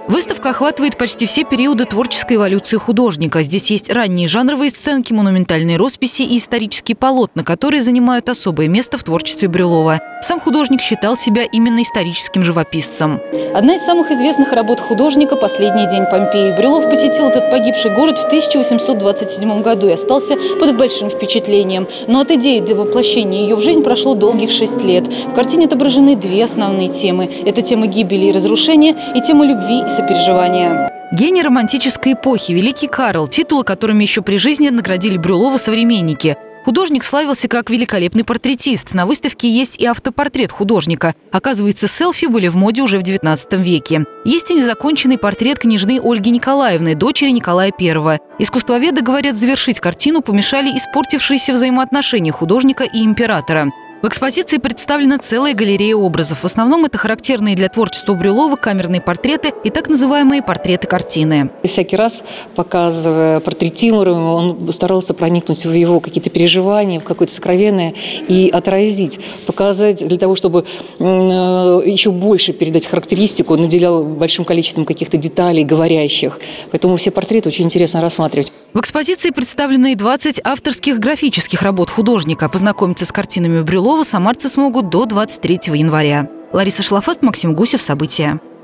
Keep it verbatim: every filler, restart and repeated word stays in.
Выставка охватывает почти все периоды творческой эволюции художника. Здесь есть ранние жанровые сценки, монументальные росписи и исторические полотна, которые занимают особое место в творчестве Брюлова. Сам художник считал себя именно историческим живописцем. Одна из самых известных работ художника – «Последний день Помпеи». Брюлов посетил этот погибший город в тысяча восемьсот двадцать седьмом году и остался под большим впечатлением. Но от идеи до воплощения ее в жизнь прошло долгих шесть лет. В картине отображены две основные темы – это тема гибели и разрушения и тема любви и сопереживания. Гений романтической эпохи, великий Карл, титулы, которыми еще при жизни наградили Брюлова современники. Художник славился как великолепный портретист. На выставке есть и автопортрет художника. Оказывается, селфи были в моде уже в девятнадцатом веке. Есть и незаконченный портрет княжны Ольги Николаевны, дочери Николая Первого. Искусствоведы говорят, завершить картину помешали испортившиеся взаимоотношения художника и императора. В экспозиции представлена целая галерея образов. В основном это характерные для творчества Брюлова камерные портреты и так называемые портреты-картины. Всякий раз, показывая портретируемого, он старался проникнуть в его какие-то переживания, в какое-то сокровенное и отразить, показать для того, чтобы еще больше передать характеристику, он наделял большим количеством каких-то деталей, говорящих. Поэтому все портреты очень интересно рассматривать. В экспозиции представлены двадцать авторских графических работ художника. Познакомиться с картинами Брюлова самарцы смогут до двадцать третьего января. Лариса Шлафаст, Максим Гусев. События.